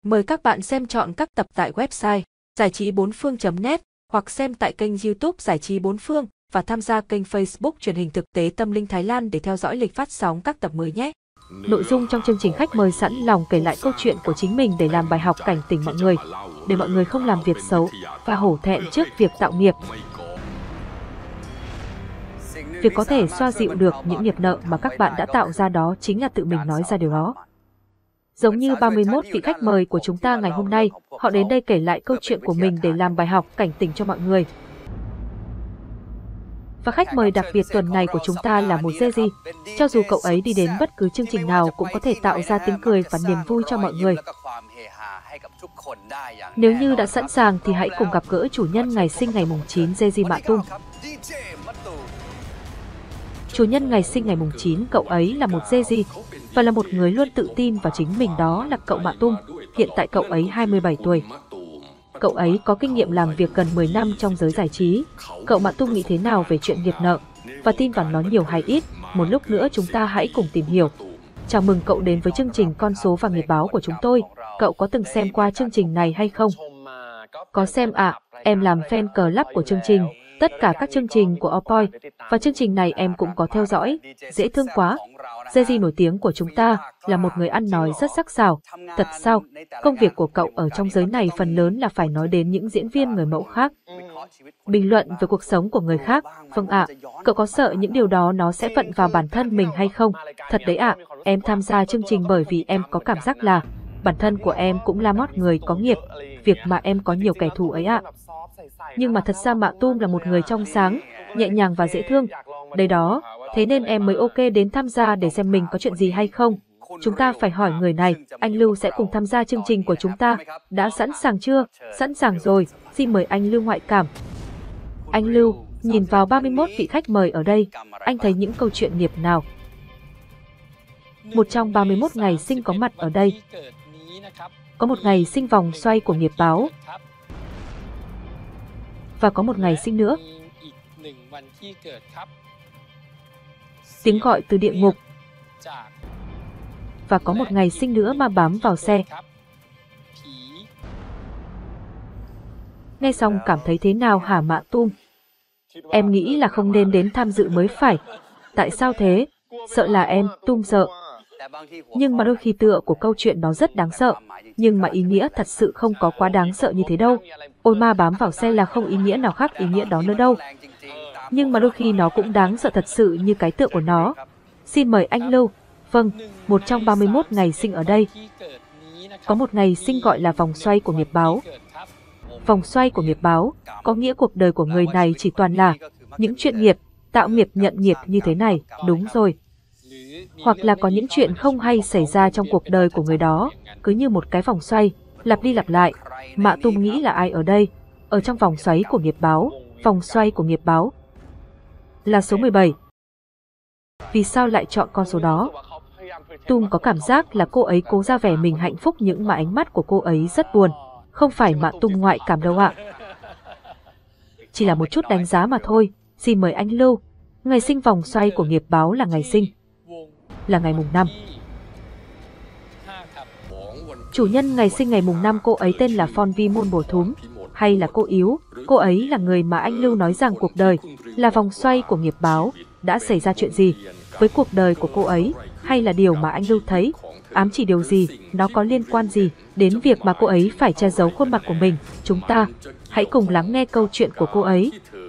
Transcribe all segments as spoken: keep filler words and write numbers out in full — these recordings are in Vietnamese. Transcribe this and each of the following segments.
Mời các bạn xem chọn các tập tại website giải trí bốn phương chấm net hoặc xem tại kênh YouTube Giải trí bốn phương và tham gia kênh Facebook Truyền hình thực tế Tâm linh Thái Lan để theo dõi lịch phát sóng các tập mới nhé. Nội dung trong chương trình khách mời sẵn lòng kể lại câu chuyện của chính mình để làm bài học cảnh tỉnh mọi người, để mọi người không làm việc xấu và hổ thẹn trước việc tạo nghiệp. Việc có thể xoa dịu được những nghiệp nợ mà các bạn đã tạo ra đó chính là tự mình nói ra điều đó. Giống như ba mươi mốt vị khách mời của chúng ta ngày hôm nay, họ đến đây kể lại câu chuyện của mình để làm bài học cảnh tỉnh cho mọi người. Và khách mời đặc biệt tuần này của chúng ta là một dê gi. Cho dù cậu ấy đi đến bất cứ chương trình nào cũng có thể tạo ra tiếng cười và niềm vui cho mọi người. Nếu như đã sẵn sàng thì hãy cùng gặp gỡ chủ nhân ngày sinh ngày mùng chín dê gi Mạ Tum. Chủ nhân ngày sinh ngày mùng chín, cậu ấy là một dê gi và là một người luôn tự tin vào chính mình, đó là cậu Mạ Tum. Hiện tại cậu ấy hai mươi bảy tuổi. Cậu ấy có kinh nghiệm làm việc gần mười năm trong giới giải trí. Cậu Mạ Tum nghĩ thế nào về chuyện nghiệp nợ và tin vào nó nhiều hay ít? Một lúc nữa chúng ta hãy cùng tìm hiểu. Chào mừng cậu đến với chương trình Con số và nghiệp báo của chúng tôi. Cậu có từng xem qua chương trình này hay không? Có xem ạ, à, em làm fan club của chương trình. Tất cả các chương trình của Opoy và chương trình này em cũng có theo dõi, dễ thương quá. dê gi nổi tiếng của chúng ta là một người ăn nói rất sắc sảo. Thật sao? Công việc của cậu ở trong giới này phần lớn là phải nói đến những diễn viên người mẫu khác. Bình luận về cuộc sống của người khác. Vâng ạ, à, cậu có sợ những điều đó nó sẽ vận vào bản thân mình hay không? Thật đấy ạ, à, em tham gia chương trình bởi vì em có cảm giác là bản thân của em cũng là một người có nghiệp, việc mà em có nhiều kẻ thù ấy ạ. À. Nhưng mà thật ra Mạ Tum là một người trong sáng, nhẹ nhàng và dễ thương. Đấy đó, thế nên em mới ok đến tham gia để xem mình có chuyện gì hay không. Chúng ta phải hỏi người này, anh Lưu sẽ cùng tham gia chương trình của chúng ta. Đã sẵn sàng chưa? Sẵn sàng rồi, xin mời anh Lưu ngoại cảm. Anh Lưu, nhìn vào ba mươi mốt vị khách mời ở đây, anh thấy những câu chuyện nghiệp nào? Một trong ba mươi mốt ngày sinh có mặt ở đây. Có một ngày sinh vòng xoay của nghiệp báo. Và có một ngày sinh nữa. Tiếng gọi từ địa ngục. Và có một ngày sinh nữa mà bám vào xe. Nghe xong cảm thấy thế nào hả Mạ Tum? Em nghĩ là không nên đến tham dự mới phải. Tại sao thế? Sợ là em, Tum sợ. Nhưng mà đôi khi tựa của câu chuyện nó rất đáng sợ. Nhưng mà ý nghĩa thật sự không có quá đáng sợ như thế đâu. Ôi ma bám vào xe là không ý nghĩa nào khác ý nghĩa đó nữa đâu. Nhưng mà đôi khi nó cũng đáng sợ thật sự như cái tựa của nó. Xin mời anh Lưu. Vâng, một trong ba mươi mốt ngày sinh ở đây. Có một ngày sinh gọi là vòng xoay của nghiệp báo. Vòng xoay của nghiệp báo, có nghĩa cuộc đời của người này chỉ toàn là những chuyện nghiệp, tạo nghiệp nhận nghiệp như thế này, đúng rồi. Hoặc là có những chuyện không hay xảy ra trong cuộc đời của người đó, cứ như một cái vòng xoay, lặp đi lặp lại. Mạ Tum nghĩ là ai ở đây? Ở trong vòng xoáy của nghiệp báo, vòng xoay của nghiệp báo là số mười bảy. Vì sao lại chọn con số đó? Tum có cảm giác là cô ấy cố ra vẻ mình hạnh phúc nhưng mà ánh mắt của cô ấy rất buồn. Không phải Mạ Tum ngoại cảm đâu ạ. Chỉ là một chút đánh giá mà thôi. Xin mời anh Lưu. Ngày sinh vòng xoay của nghiệp báo là ngày sinh. Là ngày mùng năm. Chủ nhân ngày sinh ngày mùng năm cô ấy tên là Phon Vi Môn Bồ Thúm. Hay là cô Yếu, cô ấy là người mà anh Lưu nói rằng cuộc đời là vòng xoay của nghiệp báo. Đã xảy ra chuyện gì với cuộc đời của cô ấy? Hay là điều mà anh Lưu thấy ám chỉ điều gì? Nó có liên quan gì đến việc mà cô ấy phải che giấu khuôn mặt của mình? Chúng ta hãy cùng lắng nghe câu chuyện của cô ấy.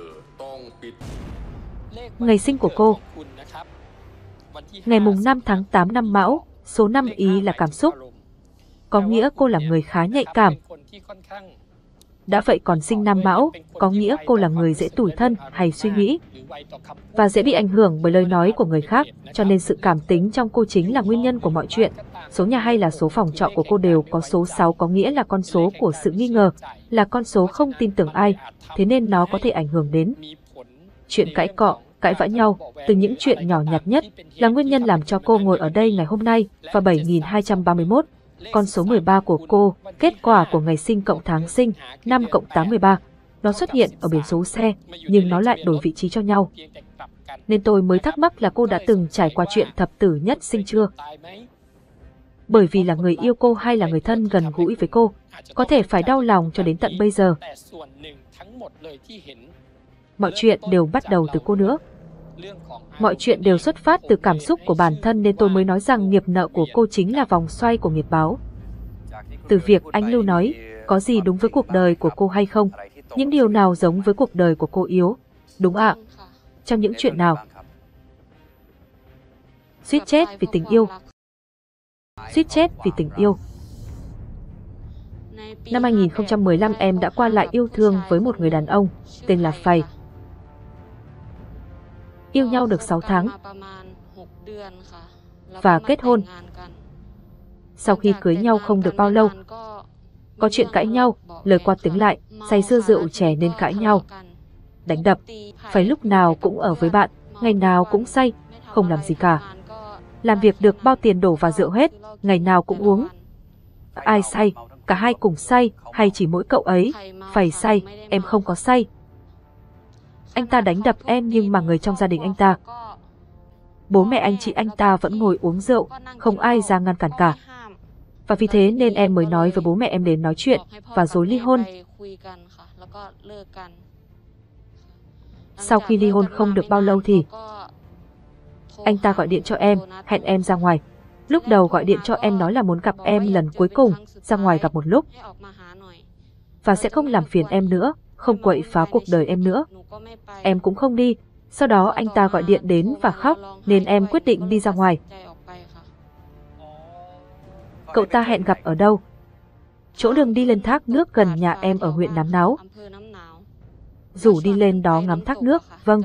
Ngày sinh của cô. Ngày mùng năm tháng tám năm Mão, số năm ý là cảm xúc. Có nghĩa cô là người khá nhạy cảm. Đã vậy còn sinh năm Mão, có nghĩa cô là người dễ tủi thân hay suy nghĩ và dễ bị ảnh hưởng bởi lời nói của người khác, cho nên sự cảm tính trong cô chính là nguyên nhân của mọi chuyện. Số nhà hay là số phòng trọ của cô đều có số sáu, có nghĩa là con số của sự nghi ngờ, là con số không tin tưởng ai, thế nên nó có thể ảnh hưởng đến chuyện cãi cọ, cãi vã nhau, từ những chuyện nhỏ nhặt nhất là nguyên nhân làm cho cô ngồi ở đây ngày hôm nay. Và bảy nghìn hai trăm ba mươi mốt, con số mười ba của cô, kết quả của ngày sinh cộng tháng sinh, năm cộng tám mươi ba. Nó xuất hiện ở biển số xe, nhưng nó lại đổi vị trí cho nhau. Nên tôi mới thắc mắc là cô đã từng trải qua chuyện thập tử nhất sinh chưa? bởi vì là người yêu cô hay là người thân gần gũi với cô, có thể phải đau lòng cho đến tận bây giờ. Mọi chuyện đều bắt đầu từ cô nữa. Mọi chuyện đều xuất phát từ cảm xúc của bản thân nên tôi mới nói rằng nghiệp nợ của cô chính là vòng xoay của nghiệp báo. Từ việc anh Lưu nói, có gì đúng với cuộc đời của cô hay không? Những điều nào giống với cuộc đời của cô Yếu? Đúng ạ. Trong những chuyện nào? Suýt chết vì tình yêu. Suýt chết vì tình yêu. Năm hai nghìn không trăm mười lăm em đã qua lại yêu thương với một người đàn ông, tên là Phày. Yêu nhau được sáu tháng và kết hôn. Sau khi cưới nhau không được bao lâu, có chuyện cãi nhau, lời qua tiếng lại, say sưa rượu chè nên cãi nhau. Đánh đập, Phày lúc nào cũng ở với bạn, ngày nào cũng say, không làm gì cả. Làm việc được bao tiền đổ vào rượu hết, ngày nào cũng uống. Ai say, cả hai cùng say, hay chỉ mỗi cậu ấy? Phày say, em không có say. Anh ta đánh đập em nhưng mà người trong gia đình anh ta, bố mẹ anh chị anh ta vẫn ngồi uống rượu, không ai ra ngăn cản cả. Và vì thế nên em mới nói với bố mẹ em đến nói chuyện và rồi ly hôn. Sau khi ly hôn không được bao lâu thì anh ta gọi điện cho em, hẹn em ra ngoài. Lúc đầu gọi điện cho em nói là muốn gặp em lần cuối cùng, ra ngoài gặp một lúc. Và sẽ không làm phiền em nữa, không quậy phá cuộc đời em nữa. Em cũng không đi. Sau đó anh ta gọi điện đến và khóc, nên em quyết định đi ra ngoài. Cậu ta hẹn gặp ở đâu? Chỗ đường đi lên thác nước gần nhà em ở huyện Nám Náo. Rủ đi lên đó ngắm thác nước, vâng.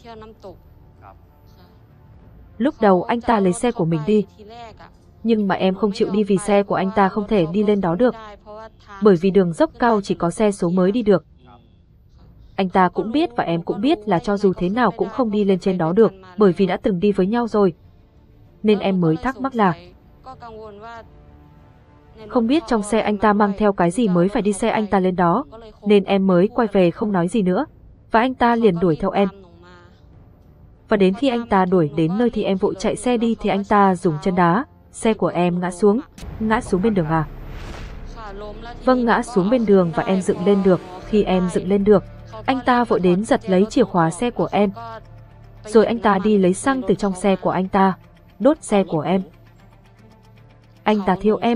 Lúc đầu anh ta lấy xe của mình đi, nhưng mà em không chịu đi vì xe của anh ta không thể đi lên đó được, bởi vì đường dốc cao chỉ có xe số mới đi được. Anh ta cũng biết và em cũng biết là cho dù thế nào cũng không đi lên trên đó được, bởi vì đã từng đi với nhau rồi. Nên em mới thắc mắc là không biết trong xe anh ta mang theo cái gì mới phải đi xe anh ta lên đó, nên em mới quay về không nói gì nữa, và anh ta liền đuổi theo em. Và đến khi anh ta đuổi đến nơi thì em vội chạy xe đi thì anh ta dùng chân đá, xe của em ngã xuống, ngã xuống bên đường à? Vâng, ngã xuống bên đường và em dựng lên được. Khi em dựng lên được, anh ta vội đến giật lấy chìa khóa xe của em. Rồi anh ta đi lấy xăng từ trong xe của anh ta, đốt xe của em. Anh ta thiêu em.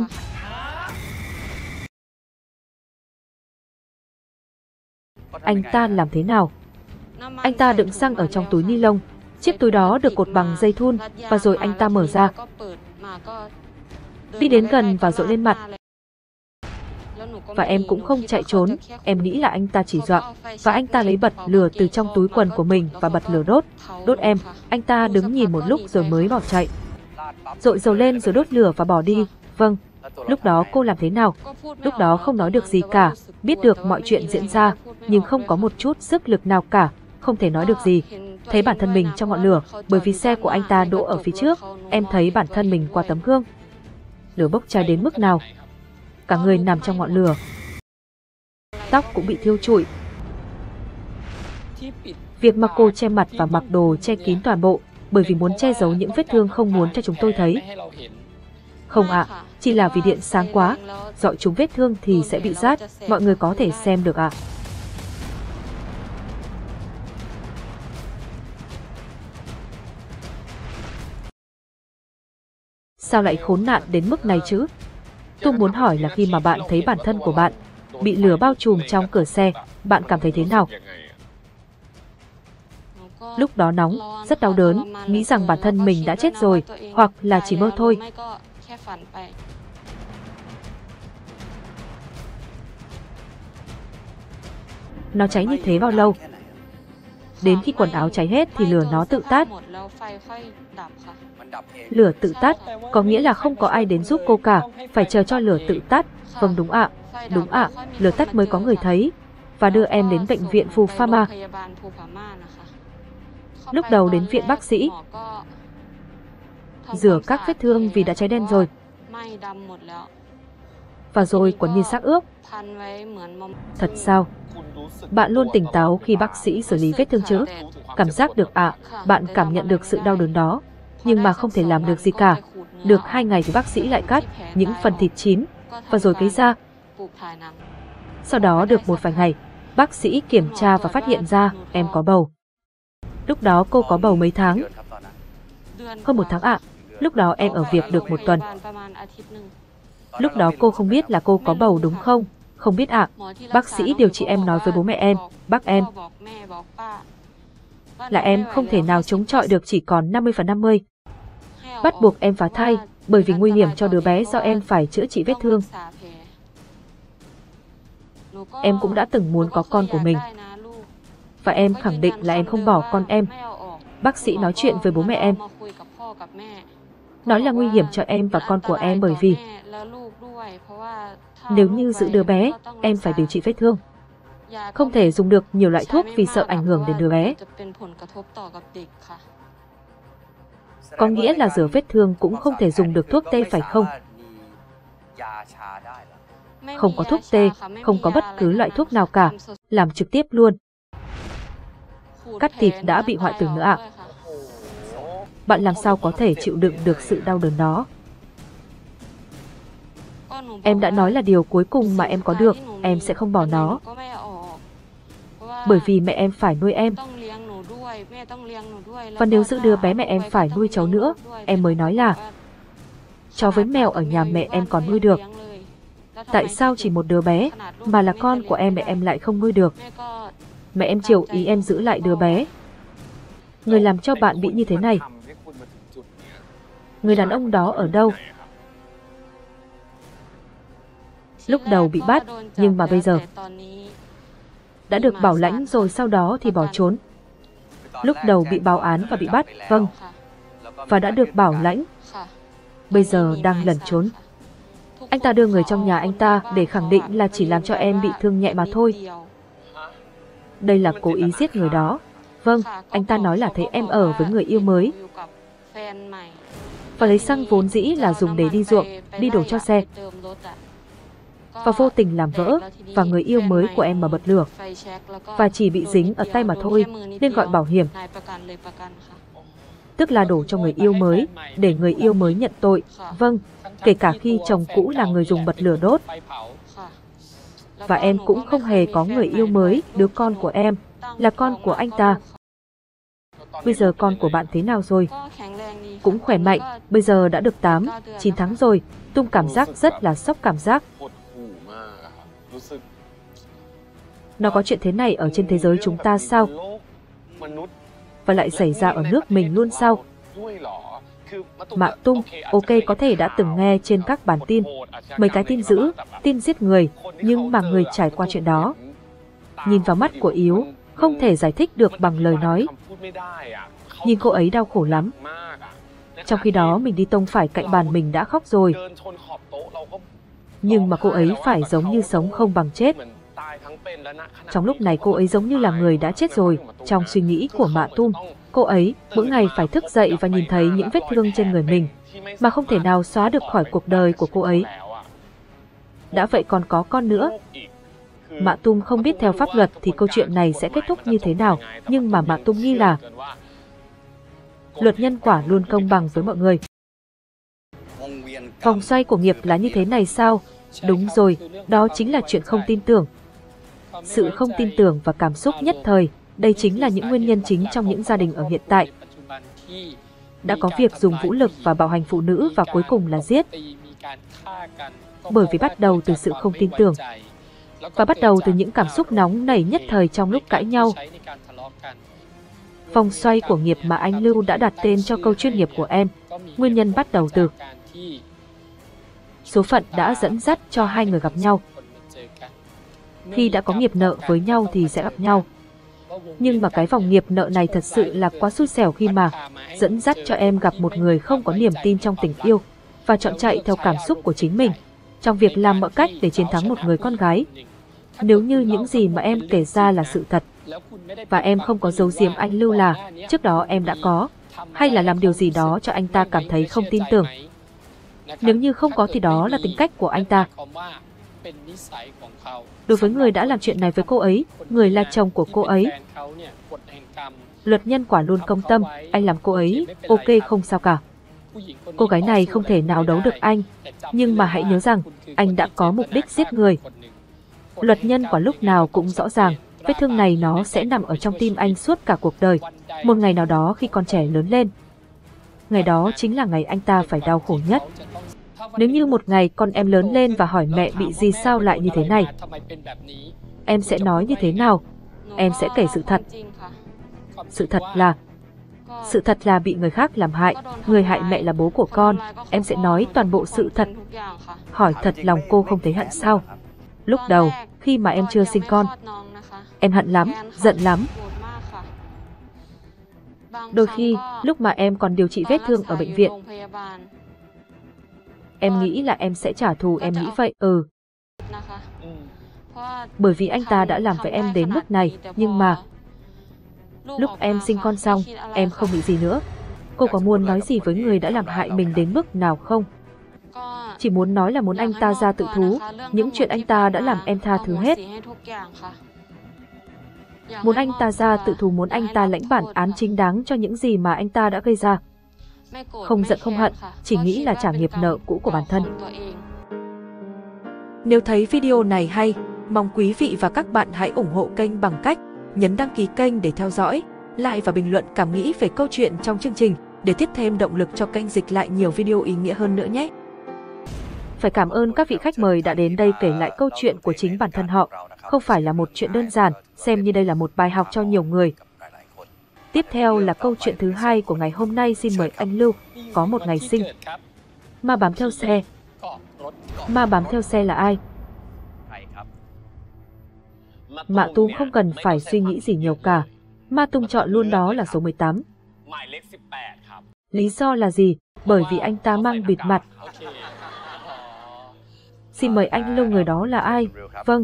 Anh ta làm thế nào? Anh ta đựng xăng ở trong túi ni lông, chiếc túi đó được cột bằng dây thun, và rồi anh ta mở ra, đi đến gần và dội lên mặt. Và em cũng không chạy trốn, em nghĩ là anh ta chỉ dọa, và anh ta lấy bật lửa từ trong túi quần của mình và bật lửa đốt, đốt em. Anh ta đứng nhìn một lúc rồi mới bỏ chạy. Dội dầu lên rồi đốt lửa và bỏ đi. Vâng. Lúc đó cô làm thế nào? Lúc đó không nói được gì cả, biết được mọi chuyện diễn ra, nhưng không có một chút sức lực nào cả, không thể nói được gì. Thấy bản thân mình trong ngọn lửa, bởi vì xe của anh ta đỗ ở phía trước, em thấy bản thân mình qua tấm gương. Lửa bốc cháy đến mức nào? Cả người nằm trong ngọn lửa. Tóc cũng bị thiêu trụi. Việc mặc cô che mặt và mặc đồ che kín toàn bộ, bởi vì muốn che giấu những vết thương không muốn cho chúng tôi thấy. Không ạ, à, chỉ là vì điện sáng quá, dọi chúng vết thương thì sẽ bị rát, mọi người có thể xem được ạ. À. Sao lại khốn nạn đến mức này chứ? Tôi muốn hỏi là khi mà bạn thấy bản thân của bạn bị lửa bao trùm trong cửa xe, bạn cảm thấy thế nào? Lúc đó nóng, rất đau đớn, nghĩ rằng bản thân mình đã chết rồi, hoặc là chỉ mơ thôi. Nó cháy như thế bao lâu? Đến khi quần áo cháy hết thì lửa nó tự tắt. Lửa tự tắt, có nghĩa là không có ai đến giúp cô cả, phải chờ cho lửa tự tắt. Vâng đúng ạ, đúng ạ, lửa tắt mới có người thấy. Và đưa em đến bệnh viện Phù Pha-ma. Lúc đầu đến viện bác sĩ, rửa các vết thương vì đã cháy đen rồi. Và rồi quần như xác ướp. Thật sao? Bạn luôn tỉnh táo khi bác sĩ xử lý vết thương chứ? Cảm giác được ạ, à, bạn cảm nhận được sự đau đớn đó, nhưng mà không thể làm được gì cả. Được hai ngày thì bác sĩ lại cắt những phần thịt chín và rồi cấy ra. Sau đó được một vài ngày, bác sĩ kiểm tra và phát hiện ra em có bầu. Lúc đó cô có bầu mấy tháng? Hơn một tháng ạ. Lúc đó em ở việc được một tuần. Lúc đó cô không biết là cô có bầu đúng không? Không biết ạ. Bác sĩ điều trị em nói với bố mẹ em, bác em, là em không thể nào chống chọi được, chỉ còn năm mươi phần năm mươi. Bắt buộc em phá thai, bởi vì nguy hiểm cho đứa bé do em phải chữa trị vết thương. Em cũng đã từng muốn có con của mình. Và em khẳng định là em không bỏ con em. Bác sĩ nói chuyện với bố mẹ em. Nói là nguy hiểm cho em và con của em bởi vì nếu như giữ đứa bé, em phải điều trị vết thương. Không thể dùng được nhiều loại thuốc vì sợ ảnh hưởng đến đứa bé. Có nghĩa là rửa vết thương cũng không thể dùng được thuốc tê phải không? Không có thuốc tê, không có bất cứ loại thuốc nào cả, làm trực tiếp luôn. Cắt thịt đã bị hoại tử nữa ạ. Bạn làm sao có thể chịu đựng được sự đau đớn đó? Em đã nói là điều cuối cùng mà em có được, em sẽ không bỏ nó. Bởi vì mẹ em phải nuôi em. Và nếu giữ đứa bé mẹ em phải nuôi cháu nữa, em mới nói là chó với mèo ở nhà mẹ em còn nuôi được. Tại sao chỉ một đứa bé, mà là con của em mẹ em lại không nuôi được? Mẹ em chiều ý em giữ lại đứa bé. Người làm cho bạn bị như thế này. Người đàn ông đó ở đâu? Lúc đầu bị bắt, nhưng mà bây giờ đã được bảo lãnh rồi, sau đó thì bỏ trốn. Lúc đầu bị báo án và bị bắt, vâng, và đã được bảo lãnh. Bây giờ đang lẩn trốn. Anh ta đưa người trong nhà anh ta để khẳng định là chỉ làm cho em bị thương nhẹ mà thôi. Đây là cố ý giết người đó. Vâng, anh ta nói là thấy em ở với người yêu mới. Và lấy xăng vốn dĩ là dùng để đi ruộng, đi đổ cho xe. Và vô tình làm vỡ, và người yêu mới của em mà bật lửa. Và chỉ bị dính ở tay mà thôi, nên gọi bảo hiểm. Tức là đổ cho người yêu mới, để người yêu mới nhận tội. Vâng, kể cả khi chồng cũ là người dùng bật lửa đốt. Và em cũng không hề có người yêu mới, đứa con của em là con của anh ta. Bây giờ con của bạn thế nào rồi? Cũng khỏe mạnh, bây giờ đã được tám, chín tháng rồi. Tung cảm giác rất là sốc cảm giác. Nó có chuyện thế này ở trên thế giới chúng ta sao? Và lại xảy ra ở nước mình luôn sao? Mạ Tung, ok, có thể đã từng nghe trên các bản tin, mấy cái tin dữ, tin giết người, nhưng mà người trải qua chuyện đó. Nhìn vào mắt của Yếu, không thể giải thích được bằng lời nói. Nhìn cô ấy đau khổ lắm. Trong khi đó mình đi tông phải cạnh bàn mình đã khóc rồi. Nhưng mà cô ấy phải giống như sống không bằng chết. Trong lúc này cô ấy giống như là người đã chết rồi. Trong suy nghĩ của Mạ Tung, cô ấy mỗi ngày phải thức dậy và nhìn thấy những vết thương trên người mình, mà không thể nào xóa được khỏi cuộc đời của cô ấy. Đã vậy còn có con nữa. Mạ Tung không biết theo pháp luật thì câu chuyện này sẽ kết thúc như thế nào, nhưng mà Mạ Tung nghĩ là luật nhân quả luôn công bằng với mọi người. Vòng xoay của nghiệp là như thế này sao? Đúng rồi, đó chính là chuyện không tin tưởng. Sự không tin tưởng và cảm xúc nhất thời, đây chính là những nguyên nhân chính trong những gia đình ở hiện tại. Đã có việc dùng vũ lực và bạo hành phụ nữ và cuối cùng là giết. Bởi vì bắt đầu từ sự không tin tưởng. Và bắt đầu từ những cảm xúc nóng nảy nhất thời trong lúc cãi nhau. Vòng xoay của nghiệp mà anh Lưu đã đặt tên cho câu chuyên nghiệp của em, nguyên nhân bắt đầu từ số phận đã dẫn dắt cho hai người gặp nhau. Khi đã có nghiệp nợ với nhau thì sẽ gặp nhau. Nhưng mà cái vòng nghiệp nợ này thật sự là quá xui xẻo khi mà dẫn dắt cho em gặp một người không có niềm tin trong tình yêu và chọn chạy theo cảm xúc của chính mình trong việc làm mọi cách để chiến thắng một người con gái. Nếu như những gì mà em kể ra là sự thật, và em không có giấu giếm anh Lưu là trước đó em đã có, hay là làm điều gì đó cho anh ta cảm thấy không tin tưởng. Nếu như không có thì đó là tính cách của anh ta. Đối với người đã làm chuyện này với cô ấy, người là chồng của cô ấy, luật nhân quả luôn công tâm, anh làm cô ấy, ok không sao cả. cô gái này không thể nào đấu được anh, nhưng mà hãy nhớ rằng anh đã có mục đích giết người. Luật nhân quả lúc nào cũng rõ ràng, vết thương này nó sẽ nằm ở trong tim anh suốt cả cuộc đời. Một ngày nào đó khi con trẻ lớn lên, ngày đó chính là ngày anh ta phải đau khổ nhất. Nếu như một ngày con em lớn lên và hỏi mẹ bị gì sao lại như thế này, em sẽ nói như thế nào? Em sẽ kể sự thật. Sự thật là Sự thật là bị người khác làm hại, người hại mẹ là bố của con, em sẽ nói toàn bộ sự thật. Hỏi thật lòng cô không thấy hận sao? Lúc đầu, khi mà em chưa sinh con, em hận lắm, giận lắm. Đôi khi, lúc mà em còn điều trị vết thương ở bệnh viện, em nghĩ là em sẽ trả thù, em nghĩ vậy, ừ. Bởi vì anh ta đã làm với em đến mức này, nhưng mà lúc em sinh con xong, em không nghĩ gì nữa. Cô có muốn nói gì với người đã làm hại mình đến mức nào không? Chỉ muốn nói là muốn anh ta ra tự thú, những chuyện anh ta đã làm em tha thứ hết. Muốn anh ta ra tự thú, muốn anh ta lãnh bản án chính đáng cho những gì mà anh ta đã gây ra. Không giận không hận, chỉ nghĩ là trả nghiệp nợ cũ của bản thân. Nếu thấy video này hay, mong quý vị và các bạn hãy ủng hộ kênh bằng cách nhấn đăng ký kênh để theo dõi, like và bình luận cảm nghĩ về câu chuyện trong chương trình để tiếp thêm động lực cho kênh dịch lại nhiều video ý nghĩa hơn nữa nhé. Phải cảm ơn các vị khách mời đã đến đây kể lại câu chuyện của chính bản thân họ. Không phải là một chuyện đơn giản, xem như đây là một bài học cho nhiều người. Tiếp theo là câu chuyện thứ hai của ngày hôm nay, xin mời anh Lưu. Có một ngày sinh, ma bám theo xe. Ma bám theo xe là ai? Mạ Tung không cần phải suy nghĩ gì nhiều cả. Ma Tung chọn luôn đó là số mười tám. Lý do là gì? Bởi vì anh ta mang bịt mặt. Xin mời anh Lưu, người đó là ai? Vâng.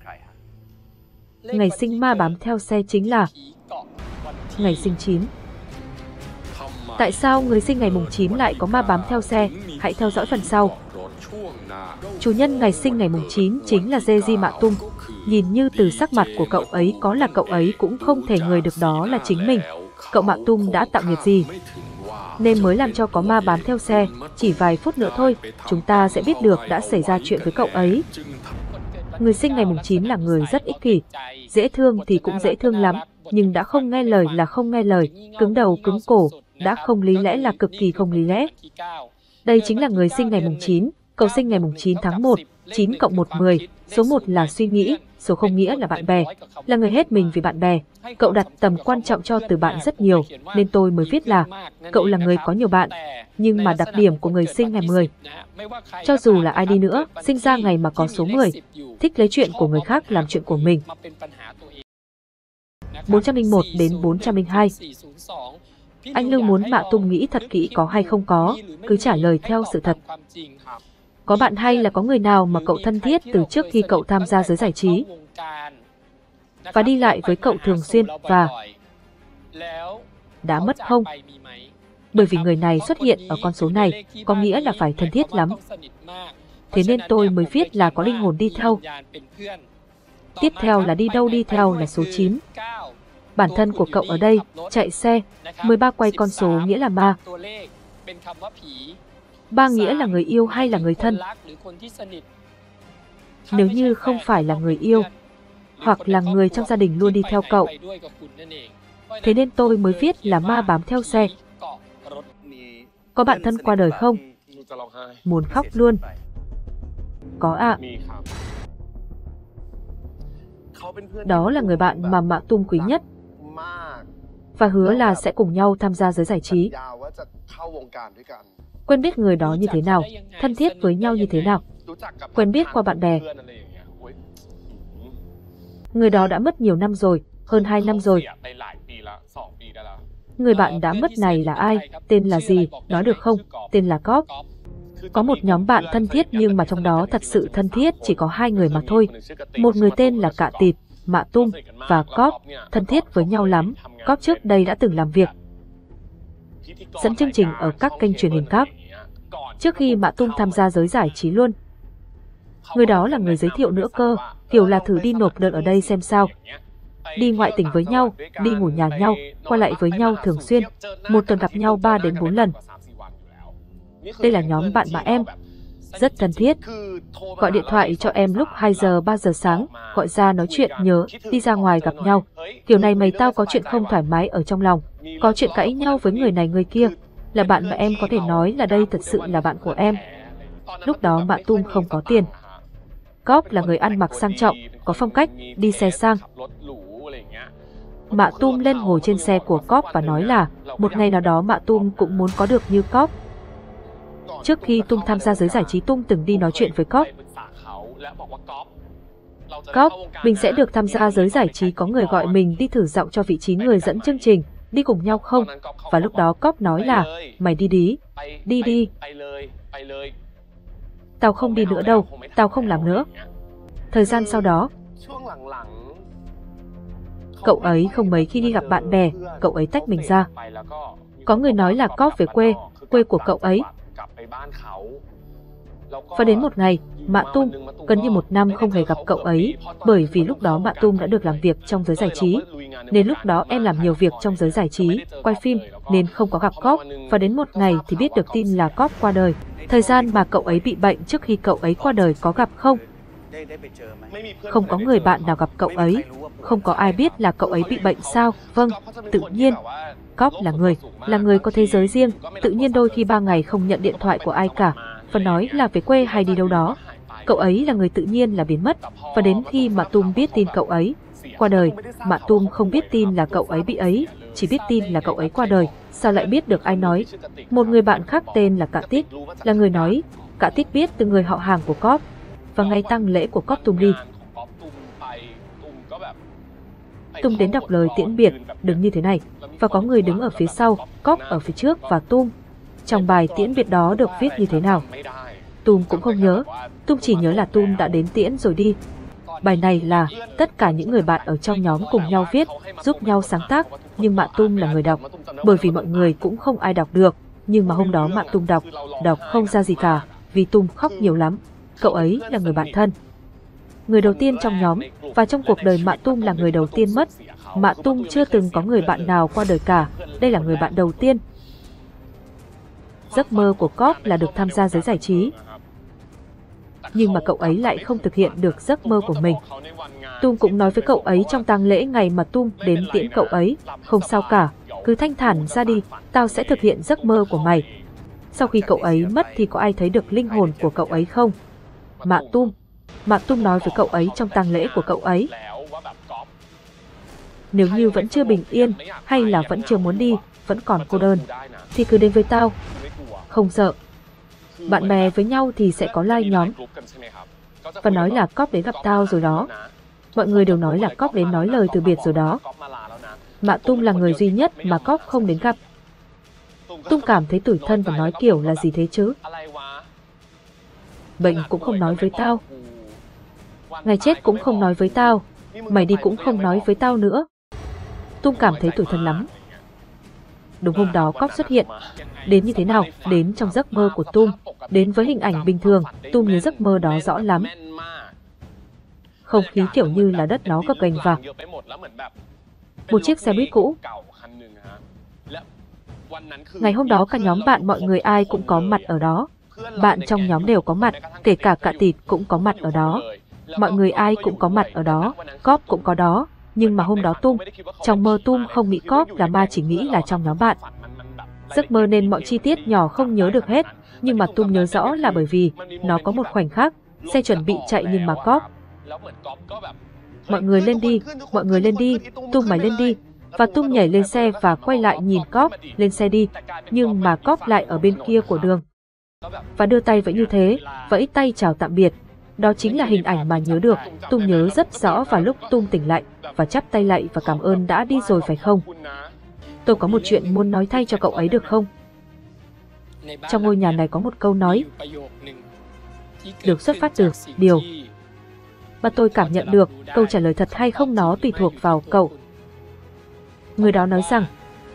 Ngày sinh ma bám theo xe chính là ngày sinh chín. Tại sao người sinh ngày mùng chín lại có ma bám theo xe? Hãy theo dõi phần sau. Chủ nhân ngày sinh ngày mùng chín chính là Jeji Mạ Tung. Nhìn như từ sắc mặt của cậu ấy có là cậu ấy cũng không thể ngờ được đó là chính mình. Cậu Mạ Tung đã tạo nghiệp gì nên mới làm cho có ma bám theo xe? Chỉ vài phút nữa thôi, chúng ta sẽ biết được đã xảy ra chuyện với cậu ấy. Người sinh ngày mùng chín là người rất ích kỷ, dễ thương thì cũng dễ thương lắm, nhưng đã không nghe lời là không nghe lời, cứng đầu cứng cổ, đã không lý lẽ là cực kỳ không lý lẽ. Đây chính là người sinh ngày mùng chín, cậu sinh ngày mùng chín tháng một, chín cộng một mười, số một là suy nghĩ, số không nghĩa là bạn bè, là người hết mình vì bạn bè. Cậu đặt tầm quan trọng cho từ bạn rất nhiều, nên tôi mới viết là cậu là người có nhiều bạn, nhưng mà đặc điểm của người sinh ngày mười. Cho dù là ai đi nữa, sinh ra ngày mà có số mười, thích lấy chuyện của người khác làm chuyện của mình. bốn trăm lẻ một đến bốn trăm lẻ hai. Anh Lưu muốn Mạ Tung nghĩ thật kỹ có hay không có, cứ trả lời theo sự thật. Có bạn hay là có người nào mà cậu thân thiết từ trước khi cậu tham gia giới giải trí và đi lại với cậu thường xuyên và đã mất không? Bởi vì người này xuất hiện ở con số này, có nghĩa là phải thân thiết lắm. Thế nên tôi mới viết là có linh hồn đi theo. Tiếp theo là đi đâu đi theo là số chín. Bản thân của cậu ở đây, chạy xe, mười ba quay con số nghĩa là ma. Ba nghĩa là người yêu hay là người thân. Nếu như không phải là người yêu, hoặc là người trong gia đình luôn đi theo cậu, thế nên tôi mới viết là ma bám theo xe. Có bạn thân qua đời không? Muốn khóc luôn. Có ạ. Đó là người bạn mà Mạ Tung quý nhất và hứa là sẽ cùng nhau tham gia giới giải trí. Quen biết người đó như thế nào, thân thiết với nhau như thế nào, quen biết qua bạn bè. Người đó đã mất nhiều năm rồi, hơn hai năm rồi. Người bạn đã mất này là ai, tên là gì, nói được không? Tên là Cóp. Có một nhóm bạn thân thiết nhưng mà trong đó thật sự thân thiết chỉ có hai người mà thôi. Một người tên là Cạ Tịt, Mạ Tung và Cóp, thân thiết với nhau lắm. Cóp trước đây đã từng làm việc dẫn chương trình ở các kênh truyền hình cáp trước khi Mạ Tung tham gia giới giải trí luôn. Người đó là người giới thiệu nữa cơ, kiểu là thử đi nộp đơn ở đây xem sao. Đi ngoại tỉnh với nhau, đi ngủ nhà nhau, qua lại với nhau thường xuyên, một tuần gặp nhau ba đến bốn lần. đây là nhóm bạn mà em rất thân thiết. Gọi điện thoại cho em lúc hai giờ ba giờ sáng, gọi ra nói chuyện nhớ, đi ra ngoài gặp nhau. Kiểu này mày tao có chuyện không thoải mái ở trong lòng, có chuyện cãi nhau với người này người kia. Là bạn mà em có thể nói là đây thật sự là bạn của em. Lúc đó Mạ Tum không có tiền. Cóp là người ăn mặc sang trọng, có phong cách, đi xe sang. Mạ Tum lên ngồi trên xe của Cóp và nói là một ngày nào đó Mạ Tum cũng muốn có được như Cóp. Trước khi Tum tham gia giới giải trí, Tum từng đi nói chuyện với Cóp. Cóp, mình sẽ được tham gia giới giải trí, có người gọi mình đi thử giọng cho vị trí người dẫn chương trình, đi cùng nhau không? Và lúc đó Cóp nói là, mày đi đi, đi đi. Tao không đi nữa đâu, tao không làm nữa. Thời gian sau đó, cậu ấy không mấy khi đi gặp bạn bè, cậu ấy tách mình ra. Có người nói là Cóp về quê, quê của cậu ấy. Và đến một ngày, Mạ Tum gần như một năm không hề gặp cậu ấy, bởi vì lúc đó Mạ Tum đã được làm việc trong giới giải trí. Nên lúc đó em làm nhiều việc trong giới giải trí, quay phim, nên không có gặp Cóp. Và đến một ngày thì biết được tin là Cóp qua đời. Thời gian mà cậu ấy bị bệnh trước khi cậu ấy qua đời có gặp không? Không có người bạn nào gặp cậu ấy, không có ai biết là cậu ấy bị bệnh sao? Vâng, tự nhiên. Cóp là người, là người có thế giới riêng, tự nhiên đôi khi ba ngày không nhận điện thoại của ai cả, và nói là về quê hay đi đâu đó. Cậu ấy là người tự nhiên là biến mất, và đến khi Mạ Tum biết tin cậu ấy qua đời, Mạ Tum không biết tin là cậu ấy bị ấy, chỉ biết tin là cậu ấy qua đời. Sao lại biết được ai nói? Một người bạn khác tên là Cạ Tít, là người nói. Cạ Tít biết từ người họ hàng của Cóp, và ngày tang lễ của Cóp Tum đi. Tum đến đọc lời tiễn biệt, đứng như thế này, và có người đứng ở phía sau, Cóp ở phía trước và Tum. Trong bài tiễn biệt đó được viết như thế nào? Tum cũng không nhớ, Tum chỉ nhớ là Tum đã đến tiễn rồi đi. Bài này là tất cả những người bạn ở trong nhóm cùng nhau viết, giúp nhau sáng tác, nhưng Mạ Tum là người đọc, bởi vì mọi người cũng không ai đọc được. Nhưng mà hôm đó Mạ Tum đọc, đọc không ra gì cả, vì Tum khóc nhiều lắm. Cậu ấy là người bạn thân, người đầu tiên trong nhóm, và trong cuộc đời Mạ Tum là người đầu tiên mất. Mạ Tum chưa từng có người bạn nào qua đời cả, đây là người bạn đầu tiên. Giấc mơ của Cóp là được tham gia giới giải trí, nhưng mà cậu ấy lại không thực hiện được giấc mơ của mình. Tum cũng nói với cậu ấy trong tang lễ ngày mà Tum đến tiễn cậu ấy, không sao cả, cứ thanh thản ra đi, tao sẽ thực hiện giấc mơ của mày. Sau khi cậu ấy mất thì có ai thấy được linh hồn của cậu ấy không? Mạ Tum. Mạ Tum nói với cậu ấy trong tang lễ của cậu ấy, nếu như vẫn chưa bình yên, hay là vẫn chưa muốn đi, vẫn còn cô đơn, thì cứ đến với tao, không sợ. Bạn bè với nhau thì sẽ có like nhóm, và nói là Cóp đến gặp tao rồi đó. Mọi người đều nói là Cóp đến nói lời từ biệt rồi đó. Mạ Tum là người duy nhất mà Cóp không đến gặp. Tum cảm thấy tủi thân và nói kiểu là gì thế chứ? Bệnh cũng không nói với tao, ngày chết cũng không nói với tao, mày đi cũng không nói với tao nữa. Tum cảm thấy tủi thân lắm. Đúng hôm đó Cóp xuất hiện. Đến như thế nào? Đến trong giấc mơ của Tum, đến với hình ảnh bình thường. Tum nhớ giấc mơ đó rõ lắm. Không khí kiểu như là đất nó gập ghềnh vạc. Một chiếc xe buýt cũ. Ngày hôm đó cả nhóm bạn mọi người ai cũng có mặt ở đó. Bạn trong nhóm đều có mặt, kể cả Cạ Tít cũng có mặt ở đó. Mọi người ai cũng có mặt ở đó, Cóp cũng có đó. Nhưng mà hôm đó Tum, trong mơ Tum không nghĩ Cóp là ma, chỉ nghĩ là trong nhóm bạn. Giấc mơ nên mọi chi tiết nhỏ không nhớ được hết, nhưng mà Tum nhớ rõ là bởi vì nó có một khoảnh khắc, xe chuẩn bị chạy nhưng mà Cóp. Mọi người lên đi, mọi người lên đi, Tum mày lên đi. Và Tum nhảy lên xe và quay lại nhìn Cóp, lên xe đi, nhưng mà Cóp lại ở bên kia của đường. Và đưa tay vẫy như thế, vẫy tay chào tạm biệt. Đó chính là hình ảnh mà nhớ được. Tum nhớ rất rõ vào lúc Tum tỉnh lại và chắp tay lại và cảm ơn đã đi rồi phải không? Tôi có một chuyện muốn nói thay cho cậu ấy được không? Trong ngôi nhà này có một câu nói được xuất phát từ điều mà tôi cảm nhận được. Câu trả lời thật hay không nó tùy thuộc vào cậu. Người đó nói rằng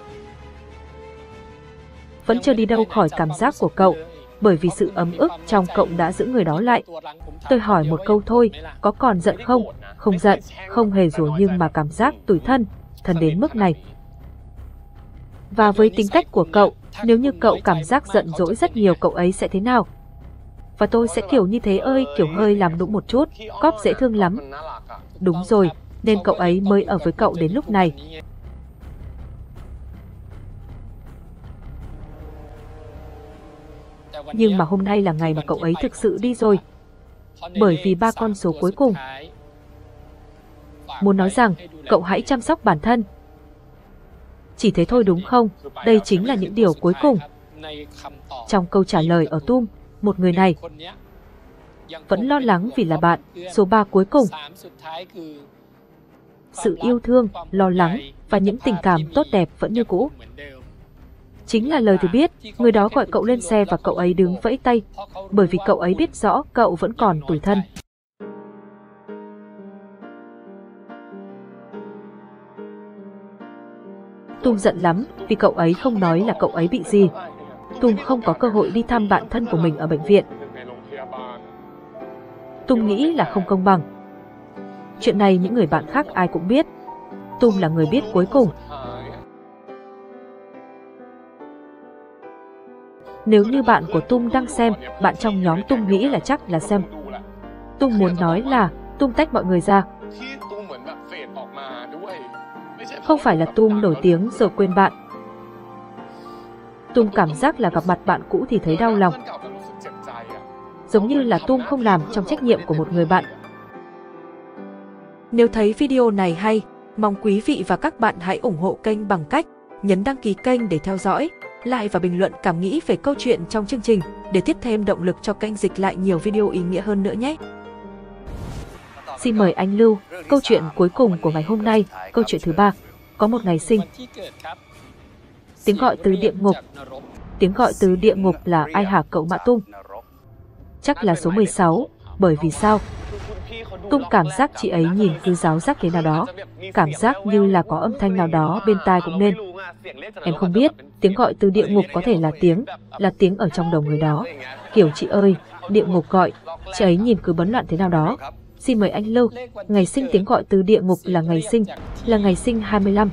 vẫn chưa đi đâu khỏi cảm giác của cậu, bởi vì sự ấm ức trong cậu đã giữ người đó lại. Tôi hỏi một câu thôi, có còn giận không? Không giận, không hề rồi, nhưng mà cảm giác tủi thân, thân đến mức này. Và với tính cách của cậu, Nếu như cậu cảm giác giận dỗi rất nhiều cậu ấy sẽ thế nào? Và tôi sẽ kiểu như thế ơi, kiểu hơi làm nũng một chút, cóp dễ thương lắm. Đúng rồi, nên cậu ấy mới ở với cậu đến lúc này. Nhưng mà hôm nay là ngày mà cậu ấy thực sự đi rồi. Bởi vì ba con số cuối cùng. Muốn nói rằng, cậu hãy chăm sóc bản thân. Chỉ thế thôi đúng không? Đây chính là những điều cuối cùng. Trong câu trả lời ở Tum, một người này vẫn lo lắng vì là bạn. Số ba cuối cùng. Sự yêu thương, lo lắng và những tình cảm tốt đẹp vẫn như cũ. Chính là lời từ biết, người đó gọi cậu lên xe và cậu ấy đứng vẫy tay, bởi vì cậu ấy biết rõ cậu vẫn còn tủi thân. Tum giận lắm vì cậu ấy không nói là cậu ấy bị gì. Tum không có cơ hội đi thăm bạn thân của mình ở bệnh viện. Tum nghĩ là không công bằng. Chuyện này những người bạn khác ai cũng biết. Tum là người biết cuối cùng. Nếu như bạn của Tum đang xem, bạn trong nhóm Tum nghĩ là chắc là xem. Tum muốn nói là Tum tách mọi người ra. Không phải là Tum nổi tiếng rồi quên bạn. Tum cảm giác là gặp mặt bạn cũ thì thấy đau lòng. Giống như là Tum không làm trong trách nhiệm của một người bạn. Nếu thấy video này hay, mong quý vị và các bạn hãy ủng hộ kênh bằng cách nhấn đăng ký kênh để theo dõi, like và bình luận cảm nghĩ về câu chuyện trong chương trình để tiếp thêm động lực cho kênh Dịch Lại nhiều video ý nghĩa hơn nữa nhé. Xin mời anh Lưu, câu chuyện cuối cùng của ngày hôm nay, câu chuyện thứ ba. Có một ngày sinh. Tiếng gọi từ địa ngục. Tiếng gọi từ địa ngục là ai hả cậu Mạ Tum? Chắc là số mười sáu, bởi vì sao? Tum cảm giác chị ấy nhìn cứ giáo giác thế nào đó, cảm giác như là có âm thanh nào đó bên tai cũng nên. Em không biết, tiếng gọi từ địa ngục có thể là tiếng, là tiếng ở trong đầu người đó. Kiểu chị ơi, địa ngục gọi, chị ấy nhìn cứ bấn loạn thế nào đó. Xin mời anh Lưu, ngày sinh tiếng gọi từ địa ngục là ngày sinh, là ngày sinh hai mươi lăm.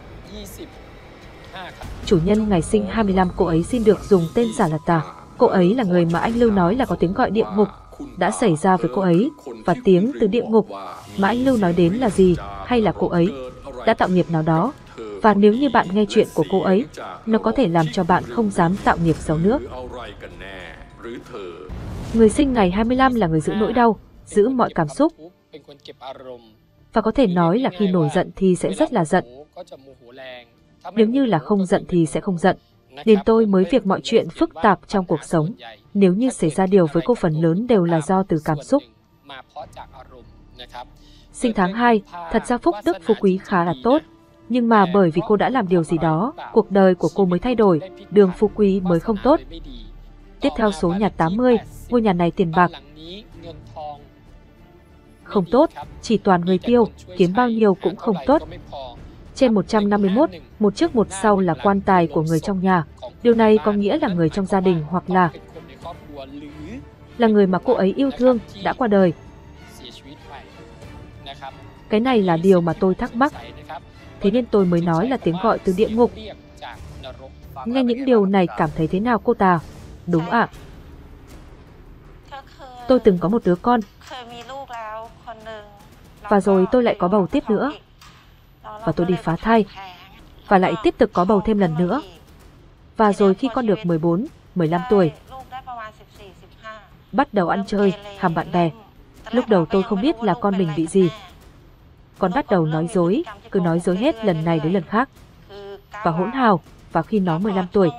Chủ nhân ngày sinh hai mươi lăm cô ấy xin được dùng tên giả là Tà. Cô ấy là người mà anh Lưu nói là có tiếng gọi địa ngục đã xảy ra với cô ấy, và tiếng từ địa ngục mà anh Lưu nói đến là gì, hay là cô ấy đã tạo nghiệp nào đó, và nếu như bạn nghe chuyện của cô ấy, nó có thể làm cho bạn không dám tạo nghiệp xấu nữa. Người sinh ngày hai mươi lăm là người giữ nỗi đau, giữ mọi cảm xúc, và có thể nói là khi nổi giận thì sẽ rất là giận. Nếu như là không giận thì sẽ không giận. Nên tôi mới việc mọi chuyện phức tạp trong cuộc sống. Nếu như xảy ra điều với cô phần lớn đều là do từ cảm xúc. Sinh tháng hai, thật ra phúc đức phú quý khá là tốt. Nhưng mà bởi vì cô đã làm điều gì đó, cuộc đời của cô mới thay đổi, đường phú quý mới không tốt. Tiếp theo số nhà tám mươi, ngôi nhà này tiền bạc không tốt, chỉ toàn người tiêu, kiếm bao nhiêu cũng không tốt. Trên một trăm năm mươi mốt, một trước một sau là quan tài của người trong nhà. Điều này có nghĩa là người trong gia đình hoặc là là người mà cô ấy yêu thương đã qua đời. Cái này là điều mà tôi thắc mắc. Thế nên tôi mới nói là tiếng gọi từ địa ngục. Nghe những điều này cảm thấy thế nào cô Tà? Đúng ạ. Tôi từng có một đứa con. Và rồi tôi lại có bầu tiếp nữa. Và tôi đi phá thai. Và lại tiếp tục có bầu thêm lần nữa. Và rồi khi con được mười bốn, mười lăm tuổi, bắt đầu ăn chơi, hàm bạn bè. Lúc đầu tôi không biết là con mình bị gì. Con bắt đầu nói dối, cứ nói dối hết lần này đến lần khác. Và hỗn hào, và khi nó mười lăm tuổi,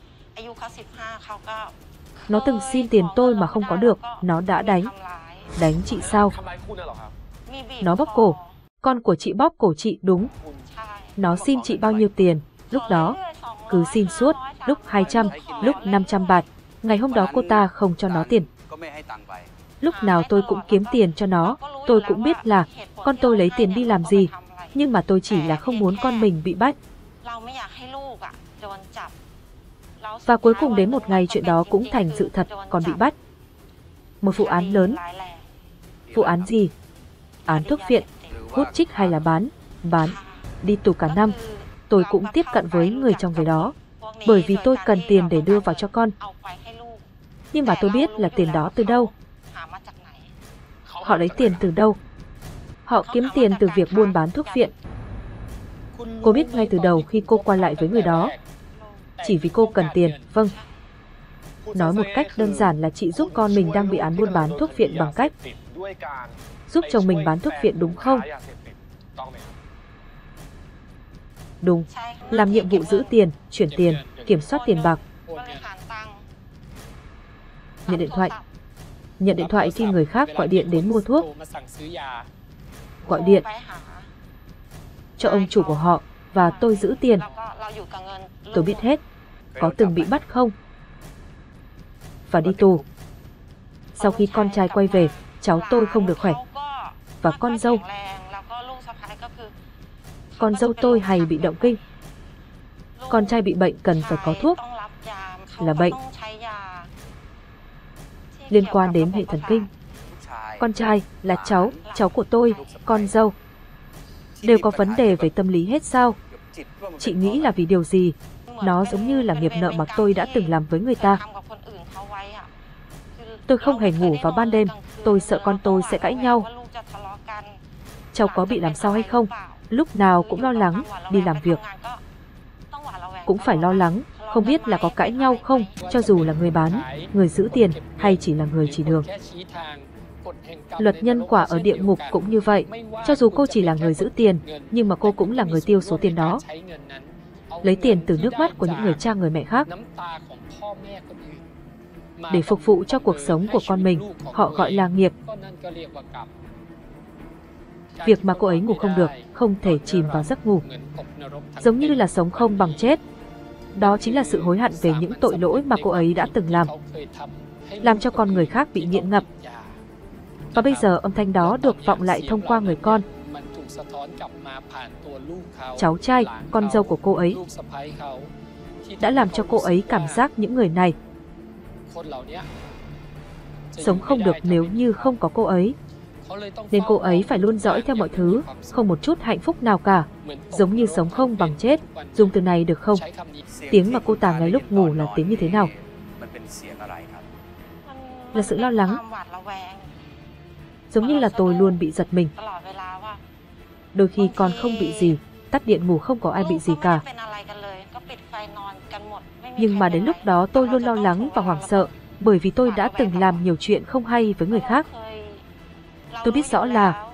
nó từng xin tiền tôi mà không có được, nó đã đánh. Đánh chị sao? Nó bóp cổ. Con của chị bóp cổ chị đúng. Nó xin chị bao nhiêu tiền, lúc đó cứ xin suốt, lúc hai trăm, lúc năm trăm bạt. Ngày hôm đó cô ta không cho nó tiền. Lúc nào tôi cũng kiếm tiền cho nó, tôi cũng biết là con tôi lấy tiền đi làm gì, nhưng mà tôi chỉ là không muốn con mình bị bắt. Và cuối cùng đến một ngày chuyện đó cũng thành sự thật, con bị bắt. Một vụ án lớn. Vụ án gì? Án thuốc viện, hút chích hay là bán? Bán. Đi tù cả năm. Tôi cũng tiếp cận với người trong về đó. bởi vì tôi cần tiền để đưa vào cho con. Nhưng mà tôi biết là tiền đó từ đâu. Họ lấy tiền từ đâu? Họ kiếm tiền từ việc buôn bán thuốc viện. Cô biết ngay từ đầu khi cô qua lại với người đó. Chỉ vì cô cần tiền, vâng. Nói một cách đơn giản là chị giúp con mình đang bị án buôn bán thuốc viện bằng cách giúp chồng mình bán thuốc viện, đúng không? Đúng. Làm nhiệm vụ giữ tiền, chuyển tiền, kiểm soát tiền bạc. Nhận điện thoại. Nhận điện thoại khi người khác gọi điện đến mua thuốc. Gọi điện cho ông chủ của họ và tôi giữ tiền. Tôi biết hết. Có từng bị bắt không? Và đi tù. Sau khi con trai quay về, cháu tôi không được khỏe. Và con dâu. Con dâu tôi hay bị động kinh. Con trai bị bệnh cần phải có thuốc. Là bệnh liên quan đến hệ thần kinh. Con trai là cháu, cháu của tôi, con dâu đều có vấn đề về tâm lý hết sao? Chị nghĩ là vì điều gì? Nó giống như là nghiệp nợ mà tôi đã từng làm với người ta. Tôi không hề ngủ vào ban đêm, tôi sợ con tôi sẽ cãi nhau. Cháu có bị làm sao hay không? Lúc nào cũng lo lắng, đi làm việc cũng phải lo lắng, không biết là có cãi nhau không, cho dù là người bán, người giữ tiền hay chỉ là người chỉ đường. Luật nhân quả ở địa ngục cũng như vậy, cho dù cô chỉ là người giữ tiền, nhưng mà cô cũng là người tiêu số tiền đó. Lấy tiền từ nước mắt của những người cha người mẹ khác để phục vụ cho cuộc sống của con mình, họ gọi là nghiệp. Việc mà cô ấy ngủ không được, không thể chìm vào giấc ngủ, giống như là sống không bằng chết. Đó chính là sự hối hận về những tội lỗi mà cô ấy đã từng làm, làm cho con người khác bị nghiện ngập. Và bây giờ âm thanh đó được vọng lại thông qua người con, cháu trai, con dâu của cô ấy, đã làm cho cô ấy cảm giác những người này sống không được nếu như không có cô ấy. Nên cô ấy phải luôn dõi theo mọi thứ, không một chút hạnh phúc nào cả, giống như sống không bằng chết. Dùng từ này được không? Tiếng mà cô tả ngay lúc ngủ là tiếng như thế nào? Là sự lo lắng. Giống như là tôi luôn bị giật mình. Đôi khi con không bị gì, tắt điện ngủ không có ai bị gì cả. Nhưng mà đến lúc đó tôi luôn lo lắng và hoảng sợ, bởi vì tôi đã từng làm nhiều chuyện không hay với người khác. Tôi biết rõ là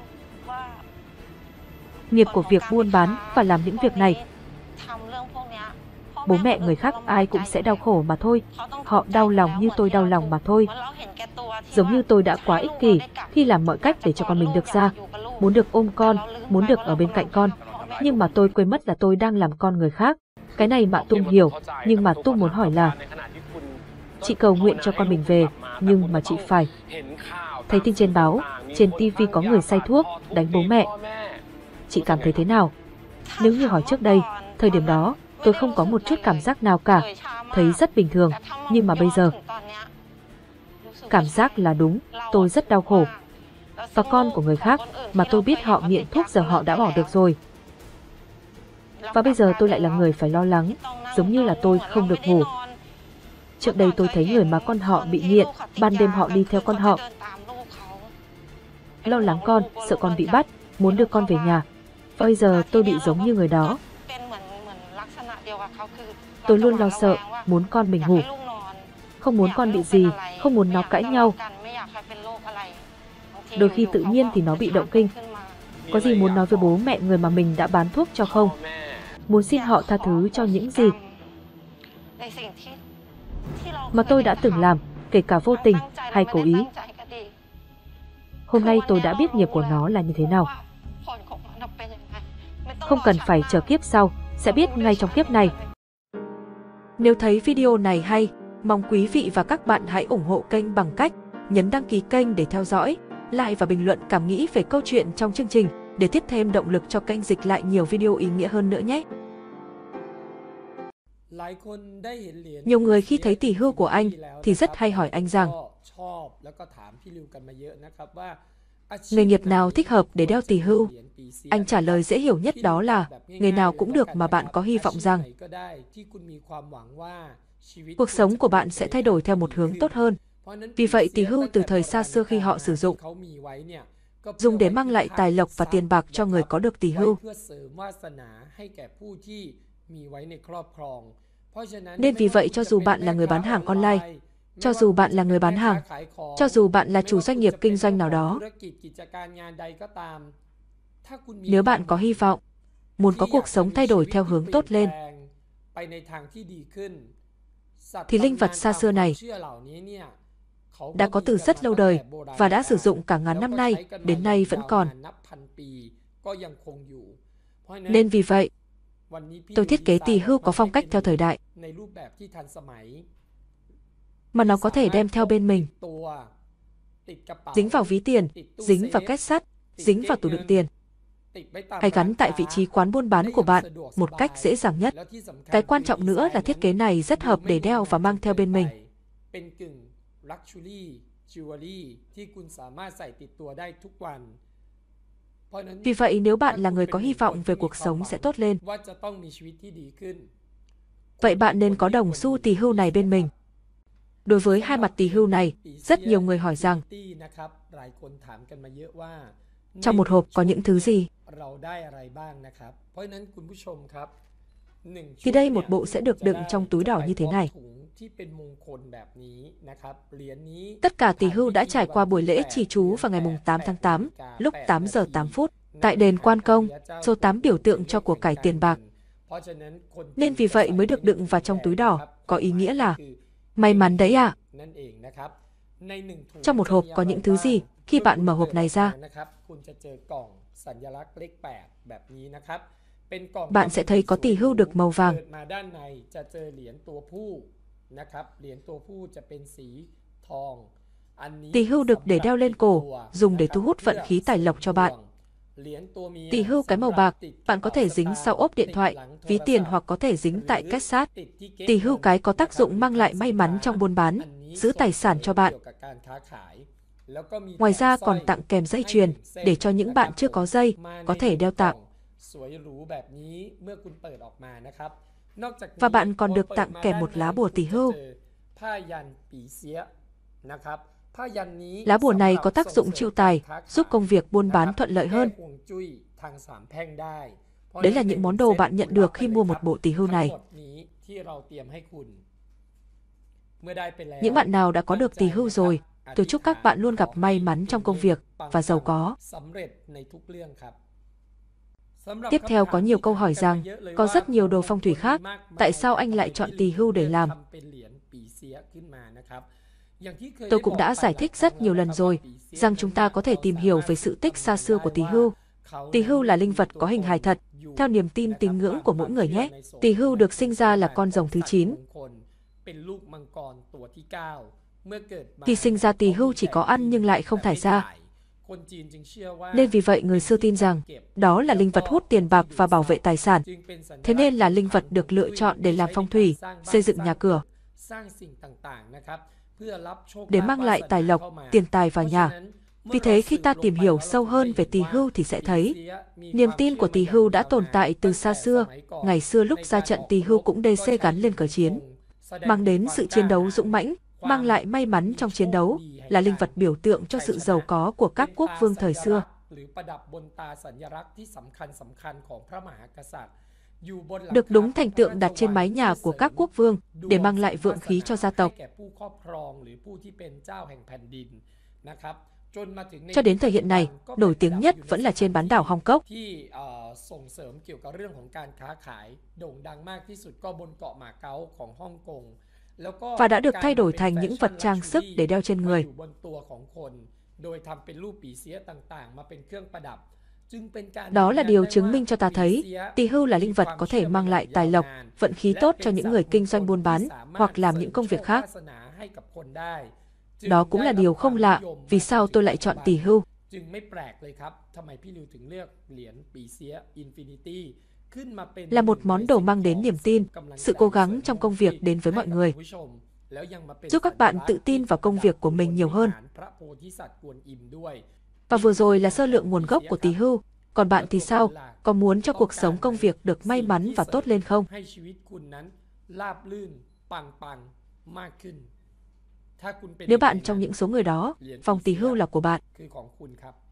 nghiệp của việc buôn bán và làm những việc này. Bố mẹ người khác ai cũng sẽ đau khổ mà thôi. Họ đau lòng như tôi đau lòng mà thôi. Giống như tôi đã quá ích kỷ khi làm mọi cách để cho con mình được ra, muốn được ôm con, muốn được ở bên cạnh con. Nhưng mà tôi quên mất là tôi đang làm con người khác. Cái này Mạ Tung hiểu, nhưng mà Tung muốn hỏi là chị cầu nguyện cho con mình về, nhưng mà chị phải thấy tin trên báo, trên tivi có người say thuốc, đánh bố mẹ. Chị cảm thấy thế nào? Nếu như hỏi trước đây, thời điểm đó, tôi không có một chút cảm giác nào cả, thấy rất bình thường, nhưng mà bây giờ, cảm giác là đúng, tôi rất đau khổ. Và con của người khác, mà tôi biết họ nghiện thuốc giờ họ đã bỏ được rồi. Và bây giờ tôi lại là người phải lo lắng, giống như là tôi không được ngủ. Trước đây tôi thấy người mà con họ bị nghiện, ban đêm họ đi theo con họ. Lo lắng con, sợ con bị bắt, muốn đưa con về nhà. Và bây giờ tôi bị giống như người đó. Tôi luôn lo sợ, muốn con mình ngủ. Không muốn con bị gì, không muốn nó cãi nhau. Đôi khi tự nhiên thì nó bị động kinh. Có gì muốn nói với bố mẹ người mà mình đã bán thuốc cho không? Muốn xin họ tha thứ cho những gì mà tôi đã từng làm, kể cả vô tình hay cố ý. Hôm nay tôi đã biết nghiệp của nó là như thế nào. Không cần phải chờ kiếp sau, sẽ biết ngay trong kiếp này. Nếu thấy video này hay, mong quý vị và các bạn hãy ủng hộ kênh bằng cách nhấn đăng ký kênh để theo dõi, like và bình luận cảm nghĩ về câu chuyện trong chương trình để tiếp thêm động lực cho kênh dịch lại nhiều video ý nghĩa hơn nữa nhé. Nhiều người khi thấy tỷ hưu của anh thì rất hay hỏi anh rằng nghề nghiệp nào thích hợp để đeo tỷ hưu? Anh trả lời dễ hiểu nhất đó là, nghề nào cũng được mà bạn có hy vọng rằng cuộc sống của bạn sẽ thay đổi theo một hướng tốt hơn. Vì vậy tỳ hưu từ thời xa xưa khi họ sử dụng, dùng để mang lại tài lộc và tiền bạc cho người có được tỳ hưu. Nên vì vậy cho dù bạn là người bán hàng online, cho dù bạn là người bán hàng, cho dù bạn là chủ doanh nghiệp kinh doanh nào đó, nếu bạn có hy vọng, muốn có cuộc sống thay đổi theo hướng tốt lên, thì linh vật xa xưa này đã có từ rất lâu đời và đã sử dụng cả ngàn năm nay, đến nay vẫn còn. Nên vì vậy, tôi thiết kế tỳ hưu có phong cách theo thời đại, mà nó có thể đem theo bên mình, dính vào ví tiền, dính vào két sắt, dính vào tủ đựng tiền, hay gắn tại vị trí quán buôn bán của bạn một cách dễ dàng nhất. Cái quan trọng nữa là thiết kế này rất hợp để đeo và mang theo bên mình. Vì vậy nếu bạn là người có hy vọng về cuộc sống sẽ tốt lên, vậy bạn nên có đồng xu tỳ hưu này bên mình. Đối với hai mặt tỳ hưu này, rất nhiều người hỏi rằng, trong một hộp có những thứ gì? Thì đây một bộ sẽ được đựng trong túi đỏ như thế này. Tất cả tỳ hưu đã trải qua buổi lễ trì chú vào ngày tám tháng tám, lúc tám giờ tám phút, tại đền Quan Công, số tám biểu tượng cho của cải tiền bạc. Nên vì vậy mới được đựng vào trong túi đỏ, có ý nghĩa là may mắn đấy ạ. À. Trong một hộp có những thứ gì? Khi bạn mở hộp này ra, bạn sẽ thấy có tỳ hưu được màu vàng. Tỳ hưu được để đeo lên cổ, dùng để thu hút vận khí tài lộc cho bạn. Tỳ hưu cái màu bạc, bạn có thể dính sau ốp điện thoại, ví tiền hoặc có thể dính tại két sắt. Tỳ hưu cái có tác dụng mang lại may mắn trong buôn bán, giữ tài sản cho bạn. Ngoài ra còn tặng kèm dây chuyền, để cho những bạn chưa có dây, có thể đeo tặng. Và bạn còn được tặng kèm một lá bùa tỳ hưu. Lá bùa này có tác dụng chiêu tài, giúp công việc buôn bán thuận lợi hơn. Đấy là những món đồ bạn nhận được khi mua một bộ tỳ hưu này. Những bạn nào đã có được tỳ hưu rồi, tôi chúc các bạn luôn gặp may mắn trong công việc và giàu có. Tiếp theo có nhiều câu hỏi rằng, có rất nhiều đồ phong thủy khác, tại sao anh lại chọn tỳ hưu để làm? Tôi cũng đã giải thích rất nhiều lần rồi, rằng chúng ta có thể tìm hiểu về sự tích xa xưa của tỳ hưu. Tỳ hưu là linh vật có hình hài thật, theo niềm tin tín ngưỡng của mỗi người nhé. Tỳ hưu được sinh ra là con rồng thứ chín. Khi sinh ra tỳ hưu chỉ có ăn nhưng lại không thải ra. Nên vì vậy người xưa tin rằng, đó là linh vật hút tiền bạc và bảo vệ tài sản. Thế nên là linh vật được lựa chọn để làm phong thủy, xây dựng nhà cửa, để mang lại tài lộc, tiền tài vào nhà. Vì thế khi ta tìm hiểu sâu hơn về tỳ hưu thì sẽ thấy, niềm tin của tỳ hưu đã tồn tại từ xa xưa. Ngày xưa lúc ra trận tỳ hưu cũng đê xê gắn lên cờ chiến, mang đến sự chiến đấu dũng mãnh, mang lại may mắn trong chiến đấu, là linh vật biểu tượng cho sự giàu có của các quốc vương thời xưa. Được đúng thành tượng đặt trên mái nhà của các quốc vương để mang lại vượng khí cho gia tộc. Cho đến thời hiện này, nổi tiếng nhất vẫn là trên bán đảo Hong Kong. Và đã được thay đổi thành những vật trang sức để đeo trên người. Đó là điều chứng minh cho ta thấy, tỳ hưu là linh vật có thể mang lại tài lộc, vận khí tốt cho những người kinh doanh buôn bán hoặc làm những công việc khác. Đó cũng là điều không lạ, vì sao tôi lại chọn tỳ hưu. Là một món đồ mang đến niềm tin, sự cố gắng trong công việc đến với mọi người, giúp các bạn tự tin vào công việc của mình nhiều hơn. Và vừa rồi là sơ lược nguồn gốc của tỳ hưu. Còn bạn thì sao? Có muốn cho cuộc sống công việc được may mắn và tốt lên không? Nếu bạn trong những số người đó, vòng tỳ hưu là của bạn.